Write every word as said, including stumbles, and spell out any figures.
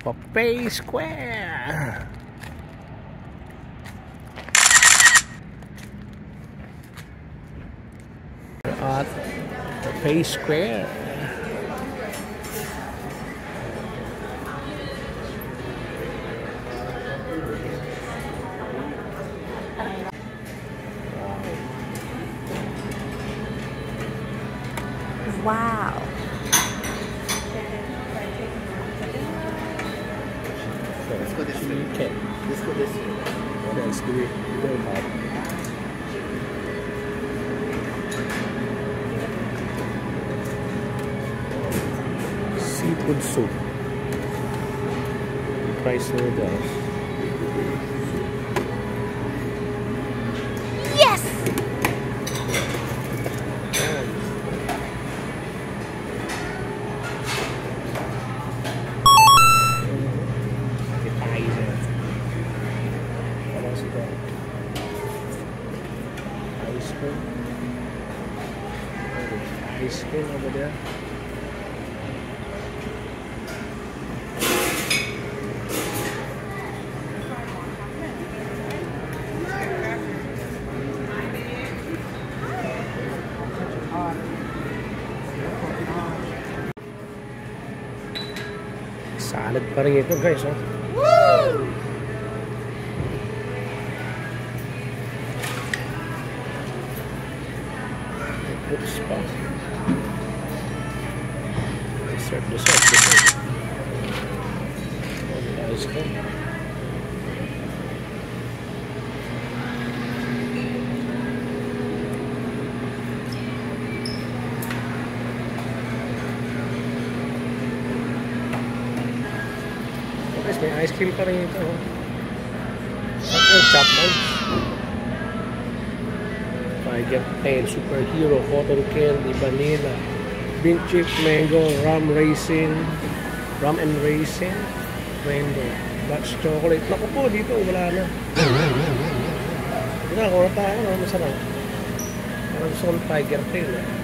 Buffet Square. At Buffet Square. Wow. Let's go this way. Okay. Let's go this way. Let's do it. Go back. Seafood soup. Rice noodles. Yes! Ice cream. Ice cream over there. Salad pa rin ito, guys, oh. Woo! Good spot. Dessert, dessert, dessert. Oh, the ice cream. Guys, may ice cream pa rin ito, oh. Okay, shop man. Tiger Tail, Superhero, Cotton Candy, Vanilla, Mint Chip, Mango, Rum Raisin, Rum and Raisin, Rainbow, Dutch Chocolate. Naku po, dito wala na. Wala, kung tayo, masarap. Parang gusto kong Tiger Tail, eh.